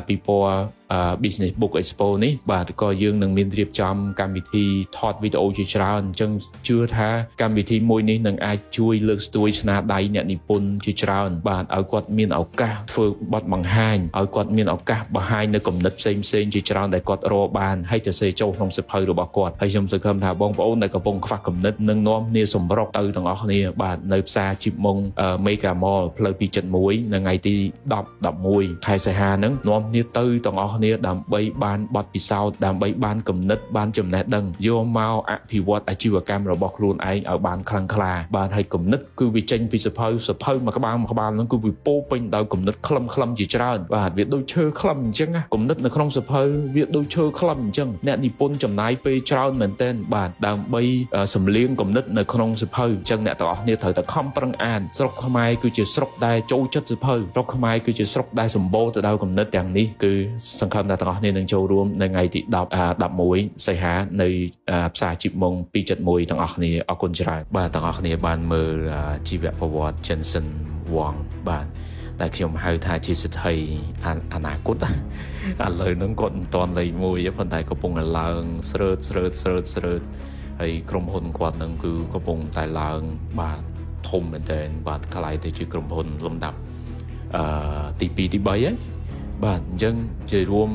Business Book Expo នេះបាទក៏យើងនឹងមានរៀបចំកម្មវិធីថតវីដេអូជាច្រើនអញ្ចឹងជឿថាកម្មវិធីមួយនេះនឹងអាចជួយលើកស្ទួយស្នាដៃអ្នកនិពន្ធជាច្រើនបាទឲ្យគាត់មានឱកាសធ្វើបទបង្ហាញឲ្យគាត់មានឱកាសបង្ហាញនៅគំនិតផ្សេងជាច្រើនដែលគាត់រកបានហើយទៅសេចូលក្នុងសៀវភៅរបស់គាត់ហើយខ្ញុំសង្ឃឹមថាបងប្អូនដែលកំពុងខ្វះគំនិតនឹងនាំគ្នាសម្រុកទៅទាំងអស់គ្នាបាទនៅផ្សារជីបមុង Mega Mall ផ្លូវ271នៅថ្ងៃទី10-11ខែសីហាហ្នឹងនាំគ្នាទៅទាំងអស់គ្នាដើម្បីបានបទពិសោធន៍ដើម្បីបានគំនិតបានចំណេះដឹងយកមកអភិវឌ្ឍអាជីវកម្មរបស់ខ្លួនឯងឲ្យបានខ្លាំងក្លាបានឲ្យគំនិតគឺវាចេញពីសភៅមួយក្បាលហ្នឹងគឺវាពោពេញដោយគំនិតខ្លឹមជាច្រើនបាទវាដូចឈើខ្លឹមអញ្ចឹងគំនិតនៅក្នុងសភៅវាដូចឈើខ្លឹមអញ្ចឹងអ្នកនិពន្ធចំណាយពេលច្រើនមែនទែនបាទដើម្បីសម្លៀងគំនិតនៅក្នុងសភៅអញ្ចឹងអ្នកទាំងអស់គ្នាត្រូវតែខំប្រឹងអានស្រុកខ្មែរគឺជាស្រុកដែលចូលចិត្តសភៅស្រុកខ្មែរគឺជាស្រុកដែលសម្បូរទៅដោយគំនិតទាំងនេះគឺសង្ឃឹមថាទាំងអស់គ្នានឹងចូលរួមនៅថ្ងៃទី10-11សីហានៅផ្សារជីបម៉ុង271ទាំងអស់គ្នាអរគុណច្រើនបាទទាំងអស់គ្នាបានមើលជីវប្រវត្តិ Jensen Huang បាទតែខ្ញុំហៅថាជាសិទ្ធិអនាគតឥឡូវហ្នឹងគាត់មិនទាន់លេខ1ប៉ុន្តែកំពុងតែឡើងស្រើតហើយក្រុមហ៊ុនគាត់ហ្នឹងគឺកំពុងតែឡើងបាទធំមែនទែនបាទខ្លាយទៅជាក្រុមហ៊ុនលំដាប់ទី2ទី3ហើយបាទអញ្ចឹងជារួម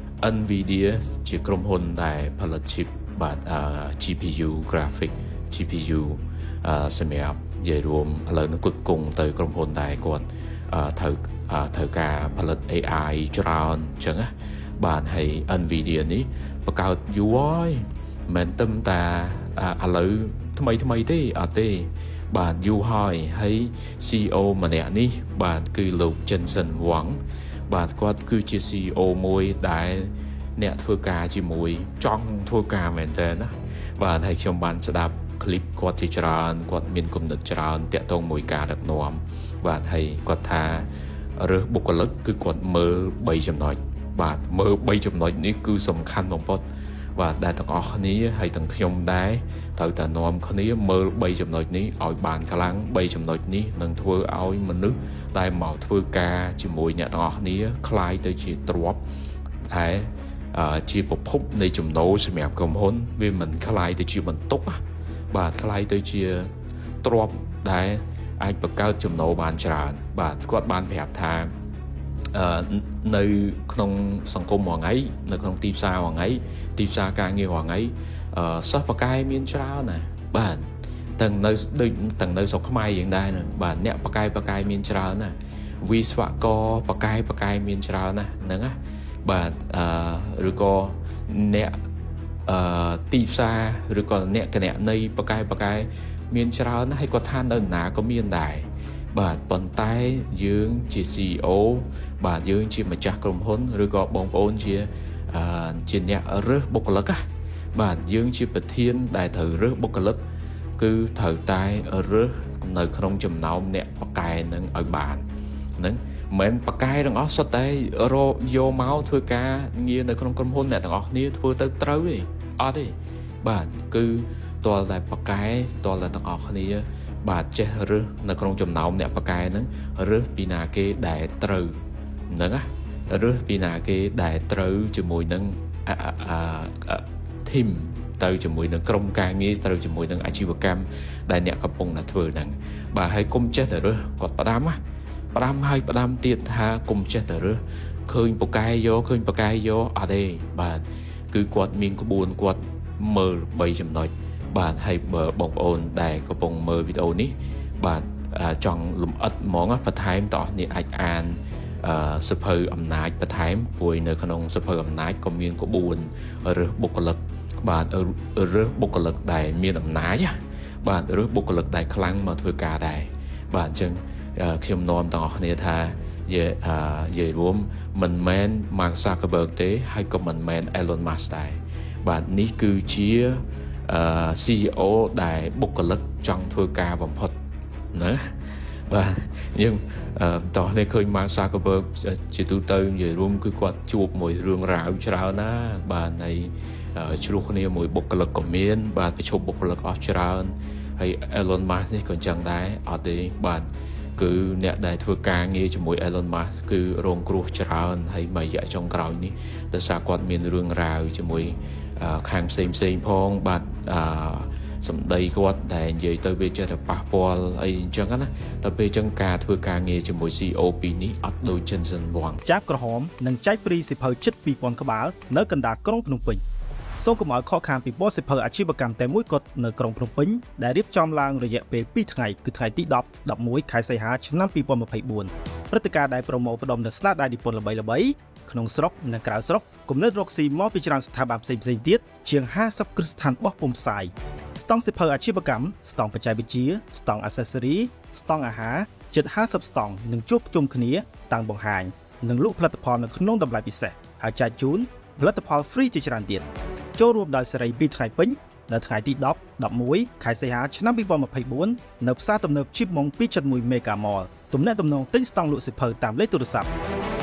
NVIDIA ជាក្រុមហ៊ុនដែលផលិត chip បាទ GPU graphic GPU សម្រាប់និយាយរួមឥឡូវនេះគាត់គង់ទៅក្រុមហ៊ុនដែលគាត់ត្រូវការផលិត AI ច្រើនអញ្ចឹងណាបាទហើយ NVIDIA នេះបង្កើតយូរហើយមិនត្រឹមតែឥឡូវថ្មីទេអត់ទេបាទយូរហើយ CEO ម្នាក់នេះបាទគឺលោក Jensen Huang បាទគាត់គឺជា CEO មួយដែលអ្នកធ្វើការជាមួយចង់ធ្វើការមែនតើណាបាទហើយខ្ញុំបានស្ដាប់คลิปគាត់ជាច្រើនគាត់មានគំនិតច្រើនតាក់ទងមួយការដឹកនាំបាទហើយគាត់ថារើសបុគ្គលិកគឺគាត់មើល3ចំណុចបាទមើល3ចំណុចនេះគឺសំខាន់បំផុតបាទដែលទាំងអស់គ្នាហើយទាំងខ្ញុំដែរត្រូវតែនាំគ្នាមើល3ចំណុចនេះឲ្យបានខ្លាំង3ចំណុចនេះនឹងធ្វើឲ្យមនុស្សដែលមកធ្វើការជាមួយអ្នកទាំងអស់គ្នាคล้ายទៅជាទ្រព្យតែជាប្រភពនៃចំណូលសម្រាប់ក្រុមហ៊ុនវាមិនคล้ายទៅជាបន្ទុកបាទคล้ายទៅជាទ្រព្យដែលអាចបង្កើតចំណូលបានច្រើនបាទគាត់បានប្រាប់ថានៅក្នុងសង្គមមួយថ្ងៃនៅក្នុងទីផ្សារមួយថ្ងៃទីផ្សារការងារមួយថ្ងៃសិស្សបកែមានច្រើនណាបាទទាំងនៅស្រុកខ្មែរយ៉ាងដែរបាទអ្នកបកែមានច្រើនណាវិស្វករបកែមានច្រើនណាហ្នឹងណាបាទឬក៏អ្នកទីផ្សារឬក៏អ្នកគណនេយ្យបកែមានច្រើនណាស់ហើយគាត់ថានៅណាក៏មានដែរបាទប៉ុន្តែយើងជា CEO បាទយើងជាម្ចាស់ក្រុមហ៊ុនឬក៏បងប្អូនជាអ្នករើសបុគ្គលិកបាទយើងជាប្រធានដែលត្រូវរើសបុគ្គលិកគឺត្រូវតែរើសនៅក្នុងចំណោមអ្នកបកែនឹងឲ្យបានហ្នឹងមិនបកែទាំងអស់សុទ្ធតែយកមកធ្វើការងារនៅក្នុងក្រុមហ៊ុនអ្នកទាំងអស់គ្នាធ្វើទៅត្រូវទេអត់ទេបាទគឺតលតែបកែតលតែទាំងអស់គ្នាបាទចេះរើសនៅក្នុងចំណោមអ្នកបកែហ្នឹងរើសពីណាគេដែលត្រូវហ្នឹងណារើសពីណាគេដែលត្រូវជាមួយនឹងធីមទៅជាមួយនឹងក្រុមការងារត្រូវជាមួយនឹងអាជីវកម្មដែលអ្នកកំពុងតែធ្វើហ្នឹងបាទហើយកុំចេះតែរើសគាត់ផ្ដាំហើយផ្ដាំទៀតថាកុំចេះតែរើសឃើញបកែយកអត់ទេបាទគឺគាត់មានក្បួនគាត់មើល3ចំណុចបាទហើយបើបងប្អូនដែលកំពុងមើលវីដេអូនេះបាទចង់លំអិតហ្មងបន្ថែមតោះនេះអាចអានសភៅអំណាចបន្ថែមព្រោះនៅក្នុងសភៅអំណាចក៏មានក្បួនរើសបុគ្គលិកបាទរើសបុគ្គលិកដែលមានអំណាចបាទរើសបុគ្គលិកដែលខ្លាំងមកធ្វើការដែរបាទអញ្ចឹងខ្ញុំនាំទាំងអស់គ្នាថានិយាយរួមមិនមែន Mark Zuckerberg ទេហើយក៏មិនមែន Elon Musk ដែរបាទនេះគឺជា CEO ដែលបុគ្គលិកចង់ធ្វើការបំផុតណាបាទយើងតោះនេះឃើញ Mark Zuckerberg ជាទូទៅនិយាយរួមគឺគាត់ជួបមួយរឿងរ៉ាវច្រើនណាបាទហើយឆ្លោះគ្នាមួយបុគ្គលិកក៏មានបាទប្រជុំបុគ្គលិកអស់ច្រើនហើយ Elon Musk នេះក៏អញ្ចឹងដែរអត់ទេបាទគឺអ្នកដែលធ្វើការងារជាមួយ Elon Musk គឺរងគ្រោះច្រើនហើយមួយរយៈចុងក្រោយនេះដោយសារគាត់មានរឿងរ៉ាវជាមួយខាងផ្សេងផងបាទសម្ដីគាត់ដែលនិយាយទៅវាចេះតែប៉ះពាល់អីអញ្ចឹងណាតែពេលអញ្ចឹងការធ្វើការងារជាមួយ CEO ពីរនេះអត់ដូច Jensen Huang ចាប់ក្រហមនិងចែកព្រីសិភៅជិត 2000 ក្បាលនៅកណ្ដាលក្រុងភ្នំពេញសូមកុំឲ្យខកខានពីបទសិភៅអាជីវកម្មតែមួយគត់នៅក្រុងភ្នំពេញដែលរៀបចំឡើងរយៈពេល2ថ្ងៃគឺថ្ងៃទី10 11ខែសីហាឆ្នាំ2024ព្រឹត្តិការណ៍ដែលប្រមូលផ្ដុំនូវស្នាដៃនិពន្ធល្បីៗក្នុងស្រុកនិងក្រៅស្រុកគំនិតរកស៊ីមកពីច្រើនស្ថាប័នផ្សេងៗទៀតជាង50គ្រឹះស្ថានបោះពុម្ពផ្សាយស្តង់សិភៅអាជីវកម្មស្តង់បច្ចេកវិទ្យាស្តង់ accessory ស្តង់អាហារជិត50ស្តង់នឹងជួបជុំគ្នាតាំងបង្ហាញនិងលក់ផលិតផលនៅក្នុងតម្លៃពិសេសហើយចែកជូនផលិតផល free ជាច្រើនទៀតចូលរួមដោយសេរី2ថ្ងៃពេញនៅថ្ងៃទី10 11ខែសីហាឆ្នាំ2024នៅផ្សារទំនើបជីបម៉ុង 2.1 Mega Mall ទំនាក់ទំនងទិញស្តង់លក់សិភៅតាមលេខទូរស័ព្ទ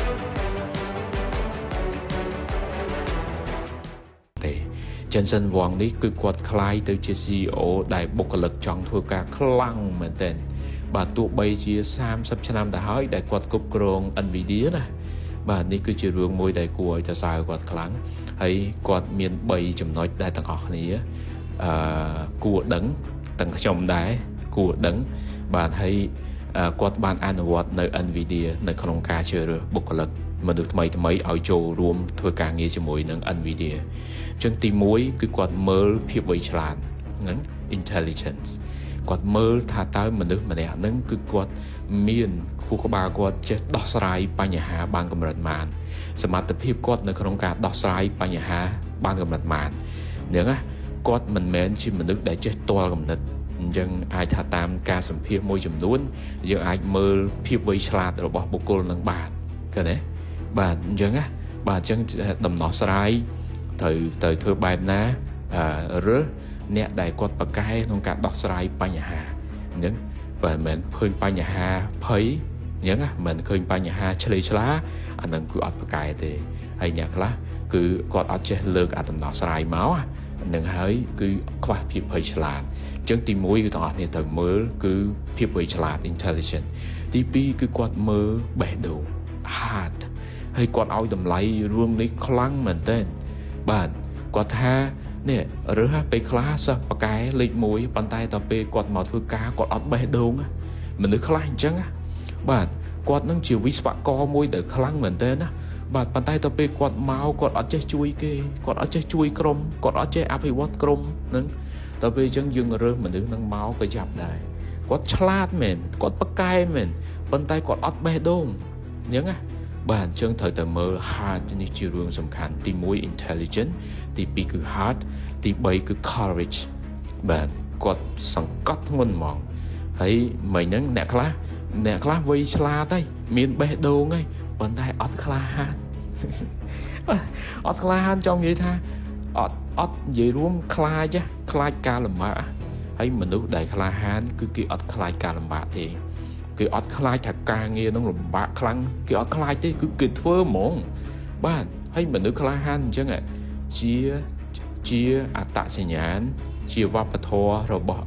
Jensen Wang នេះគឺគាត់ខ្លាយទៅជា CEO ដែលបុគ្គលិកចង់ធ្វើការខ្លាំងមែនទែនបាទទោះបីជា30ឆ្នាំទៅហើយដែលគាត់គ្រប់គ្រង Nvidia ណាបាទនេះគឺជារឿងមួយដែលគួរឲ្យសរសើរគាត់ខ្លាំងហើយគាត់មាន3ចំណុចដែលទាំងអស់គ្នាគួរដឹងទាំងខ្ញុំដែរគួរដឹងបាទហើយគាត់បានអនុវត្តនៅ Nvidia នៅក្នុងការជ្រើសរើសបុគ្គលិកមនុស្សថ្មីឲ្យចូលរួមធ្វើការងារជាមួយនឹង Nvidia អញ្ចឹងទី1គឺគាត់មើលភាពវៃឆ្លាតហ្នឹង intelligence គាត់មើលថាតើមនុស្សម្នាក់ហ្នឹងគឺគាត់មានខួរក្បាលគាត់ចេះដោះស្រាយបញ្ហាបានកម្រិតម៉ានសមត្ថភាពគាត់នៅក្នុងការដោះស្រាយបញ្ហាបានកម្រិតម៉ានហ្នឹងណាគាត់មិនមែនជាមនុស្សដែលចេះទាល់គំនិតអញ្ចឹងអាចថាតាមការសម្ភាសមួយចំនួនយើងអាចមើលភាពវៃឆ្លាតរបស់បុគ្គលនឹងបានឃើញទេបាទអញ្ចឹងណាបាទអញ្ចឹងដំណោះស្រាយទៅធ្វើបែបណារើសអ្នកដែលគាត់ប្រកែកក្នុងការដោះស្រាយបញ្ហាអញ្ចឹងបាទមិនមែនឃើញបញ្ហាភ័យអញ្ចឹងណាមិនឃើញបញ្ហាឆ្លេឆ្លាអាហ្នឹងគឺអត់ប្រកែកទេហើយអ្នកខ្លះគឺគាត់អត់ចេះលើកអាដំណោះស្រាយមកនឹងហើយគឺខ្វះភាពភ័យឆ្លាតអញ្ចឹងទី1គឺទាំងអស់គ្នាត្រូវមើលគឺភាពភ័យឆ្លាត intelligent ទី2គឺគាត់មើលបេះដូង heart ហើយគាត់ឲ្យតម្លៃរឿងនេះខ្លាំងមែនទែនបាទគាត់ថានេះរើសពេលខ្លះសិស្សបកែលេខ1ប៉ុន្តែដល់ពេលគាត់មកធ្វើការគាត់អត់បេះដូងមនុស្សខ្លះអញ្ចឹងបាទគាត់នឹងជាវិស្វករមួយដែលខ្លាំងមែនទែនណាបាទប៉ុន្តែដល់ពេលគាត់មកគាត់អត់ចេះជួយគេគាត់អត់ចេះជួយក្រុមគាត់អត់ចេះអភិវឌ្ឍក្រុមហ្នឹងដល់ពេលអញ្ចឹងយើងរើសមនុស្សនឹងមកក៏ចាប់ដែរគាត់ឆ្លាតមែនគាត់បកែមែនប៉ុន្តែគាត់អត់បេះដូងអញ្ចឹងណាបាទអញ្ចឹងត្រូវតែមើល heart នេះជារឿងសំខាន់ទី1 intelligent ទី2គឺ heart ទី3គឺ courage បាទគាត់សង្កត់ធ្ងន់ហ្មងហើយមិញហ្នឹងអ្នកខ្លះវៃឆ្លាតហើយមានបេះដូងហើយប៉ុន្តែអត់ក្លាហានអត់ក្លាហានចង់និយាយថាអត់និយាយរួមខ្លាចការលំបាកហើយមនុស្សដែលក្លាហានគឺគេអត់ខ្លាចការលំបាកទេគេអត់ខ្លាចថាការងារនឹងលំបាកខ្លាំងគេអត់ខ្លាចទេគឺគេធ្វើហ្មងបាទហើយមនុស្សក្លាហានអញ្ចឹងជាអត្តសញ្ញាណជាវប្បធម៌របស់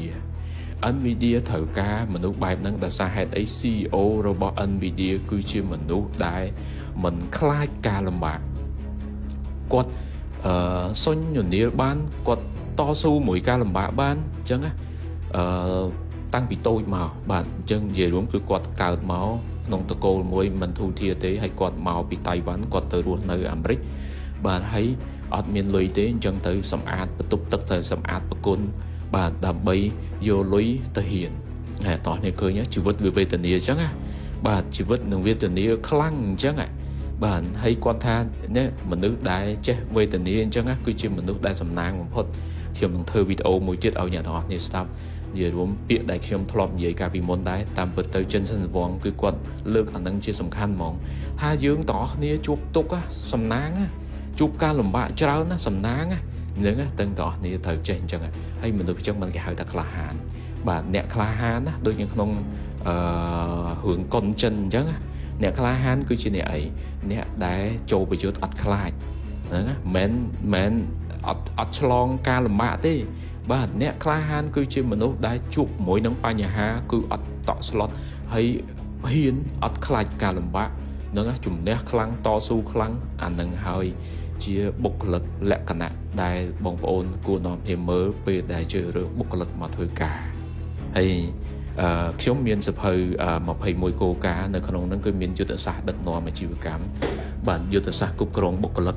Nvidia ត្រូវការមនុស្សបែបហ្នឹងដោយសារហេតុអី CEO របស់ Nvidia គឺជាមនុស្សដែលមិនខ្លាចការលំបាកគាត់សុញញនាលបានគាត់តស៊ូមួយការលំបាកបានអញ្ចឹងណាតាំងពីតូចមកបាទអញ្ចឹងនិយាយរួមគឺគាត់កើតមកក្នុងតកូលមួយមិនធូរធារទេហើយគាត់មកពីតៃវ៉ាន់គាត់ទៅរស់នៅអាមេរិកបាទហើយអត់មានលុយទេអញ្ចឹងទៅសម្អាតបន្ទប់ទឹកទៅសម្អាតប្រគុណបាទដើម្បីយកលុយទៅហ៊ានហើយតោះនេះឃើញជីវិតវាវេទនាអញ្ចឹងណាបាទជីវិតនឹងវេទនាខ្លាំងអញ្ចឹងបាទហើយគាត់ថានេះមនុស្សដែលចេះវេទនាអញ្ចឹងគឺជាមនុស្សដែលសំណាងបំផុតខ្ញុំនឹងធ្វើវីដេអូមួយទៀតឲ្យអ្នកទាំងអស់គ្នាស្ដាប់និយាយរួមពាក្យដែលខ្ញុំធ្លាប់និយាយកាលពីមុនដែរតាមពិតទៅ Jensen Wang គឺគាត់លើកអានឹងជាសំខាន់ហ្មងថាយើងទាំងអស់គ្នាជួបទុក្ខសំណាងជួបការលំបាកច្រើនណាសំណាងហ្នឹងទាំងអស់គ្នាត្រូវចេះអញ្ចឹងហើយមនុស្សអញ្ចឹងមិនគេហៅថាក្លាហានបាទអ្នកក្លាហានណាដូចនៅក្នុងរឿងកុនចិនអញ្ចឹងអ្នកក្លាហានគឺជាអ្នកអីអ្នកដែលចូលប្រយុទ្ធអត់ខ្លាចហ្នឹងណាមិនអត់ឆ្លងការលំបាកទេបាទអ្នកក្លាហានគឺជាមនុស្សដែលជួបមួយនឹងបញ្ហាគឺអត់តក់ស្លុតហើយហ៊ានអត់ខ្លាចការលំបាកហ្នឹងជំនះខ្លាំងតស៊ូខ្លាំងអានឹងហើយជាបុគ្គលិកលក្ខណៈដែលបងប្អូនគួរនាំគ្នាមើលពេលដែលជ្រើសរើសបុគ្គលិកមកធ្វើការហើយខ្ញុំមានសភៅ21គោលការណ៍នៅក្នុងហ្នឹងគឺមានយុទ្ធសាស្ត្រដឹកនាំអាជីវកម្មបាទយុទ្ធសាស្ត្រគ្រប់គ្រងបុគ្គលិក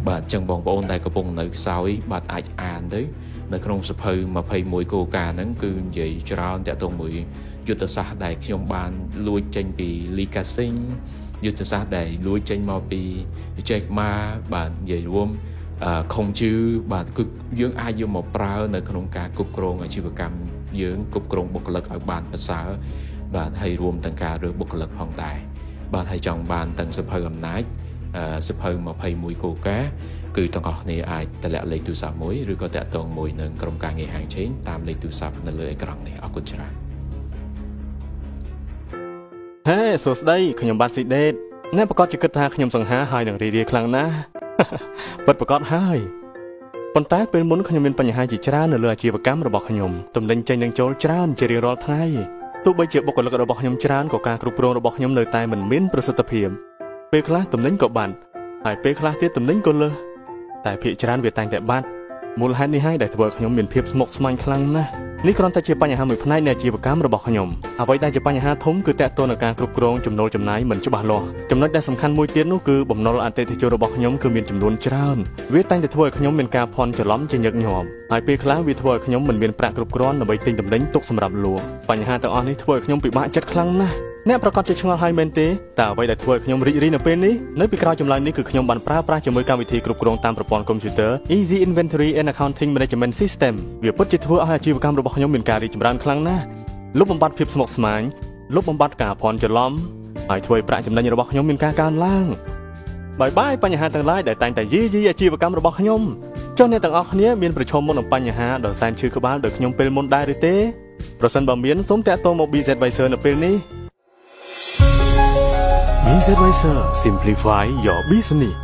បាទចឹងបងប្អូនដែលកំពុងនៅខ្សោយបាទអាចអានទៅនៅក្នុងសភៅ21គោលការណ៍ហ្នឹងគឺនិយាយច្រើនតាក់ទងមួយយុទ្ធសាស្ត្រដែលខ្ញុំបានលួចចេញពី Liga Sing យុទ្ធសាស្ត្រដែលលួចចេញមកពី Jack Ma បាទនិយាយរួមខុងជឺបាទគឺយើងអាចយកមកប្រើនៅក្នុងការគ្រប់គ្រងអាជីវកម្មយើងគ្រប់គ្រងបុគ្គលិកឲ្យបានប្រសើរបាទហើយរួមទាំងការរើសបុគ្គលិកផងដែរបាទហើយចង់បានទាំងសភៅអំណាចសភៅ21គោលការណ៍គឺទាំងអស់គ្នាអាចតម្លាក់លេខទូរស័ព្ទមួយឬក៏តាក់ទងមួយនឹងក្រុមការងារហាងឆេងតាមលេខទូរស័ព្ទនៅលើអេក្រង់នេះអរគុណច្រើនហេសួស្តីខ្ញុំបាទស៊ីដេតអ្នកប្រកាសជាគិតថាខ្ញុំសង្ហាហើយនឹងរីរាយខ្លាំងណាស់ពិតប្រកបហើយប៉ុន្តែពេលមុនខ្ញុំមានបញ្ហាជាច្រើននៅលើអាជីវកម្មរបស់ខ្ញុំទំនិញចេញនឹងចូលច្រើនជារៀងរាល់ថ្ងៃទោះបីជាបុគ្គលិករបស់ខ្ញុំច្រើនក៏ការគ្រប់គ្រងរបស់ខ្ញុំនៅតែមិនមានប្រសិទ្ធភាពពេលខ្លះទំនិញក៏បាត់ហើយពេលខ្លះទៀតទំនិញក៏លើសតែភាគច្រើនវាតែងតែបាត់មូលហេតុនេះហើយដែលធ្វើឲ្យខ្ញុំមានភាពស្មុគស្មាញខ្លាំងណាស់នេះគ្រាន់តែជាបញ្ហាមួយផ្នែកនៃអាជីវកម្មរបស់ខ្ញុំអ្វីដែលជាបញ្ហាធំគឺតាក់ទងនឹងការគ្រប់គ្រងចំណូលចំណាយមិនច្បាស់លាស់ចំណុចដែលសំខាន់មួយទៀតនោះគឺបំណុលអតិថិជនរបស់ខ្ញុំគឺមានចំនួនច្រើនវាតែងតែធ្វើឲ្យខ្ញុំមានការភ័ន្តច្រឡំជាញឹកញាប់ហើយពេលខ្លះវាធ្វើឲ្យខ្ញុំមិនមានប្រាក់គ្រប់គ្រាន់ដើម្បីទិញទំនិញទុកសម្រាប់លក់បញ្ហាទាំងអស់នេះធ្វើឲ្យខ្ញុំពិបាកចិត្តខ្លាំងណាស់អ្នកប្រកាសជាឆ្ងល់ហើយមែនទេតើអ្វីដែលធ្វើឲ្យខ្ញុំរីករាយនៅពេលនេះនៅពីក្រោយចម្លើយនេះគឺខ្ញុំបានប្រើប្រាស់ជាមួយកម្មវិធីគ្រប់គ្រងតាមប្រព័ន្ធកុំព្យូទ័រ Easy Inventory and Accounting Management System វាពិតជាធ្វើឲ្យអាជីវកម្មរបស់ខ្ញុំមានការរីកចម្រើនខ្លាំងណាស់លុបបំបាត់ភាពស្មុគស្មាញលុបបំបាត់ការភ័ន្តច្រឡំហើយធ្វើឲ្យប្រាក់ចំណេញរបស់ខ្ញុំមានការកើនឡើងបាយបញ្ហាទាំងឡាយដែលតែងតែយីអាជីវកម្មរបស់ខ្ញុំចុះអ្នកទាំងអស់គ្នាមានប្រឈមមុខនឹងបញ្ហាដ៏សែនឈឺក្បាលដូចខ្ញុំពេលមុនដែរឬទេប្រសិនបើមានសូមតាក់ទងមក BZ Advisor នៅពេលនេះ BZ Advisor Simplify Your Business